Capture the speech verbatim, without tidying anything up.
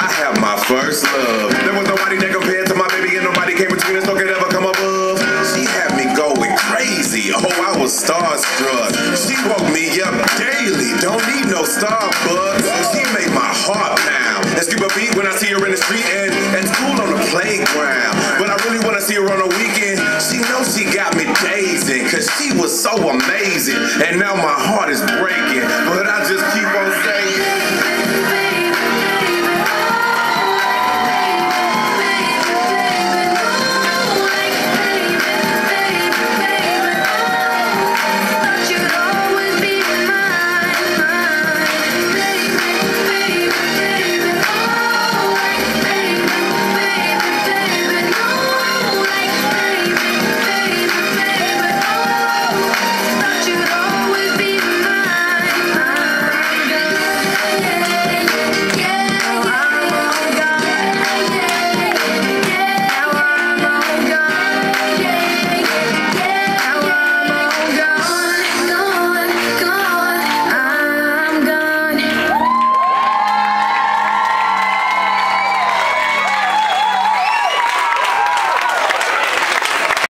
I have my first love. There was nobody that compared to my baby, and nobody came between us, no could ever come above. She had me going crazy, oh, I was starstruck. She woke me up daily, don't need no Starbucks. She made my heart pound and skip a beat when I see her in the street and at school on the playground. But I really wanna see her on the weekend. She knows she got me dazing, cause she was so amazing. And now my heart is breaking.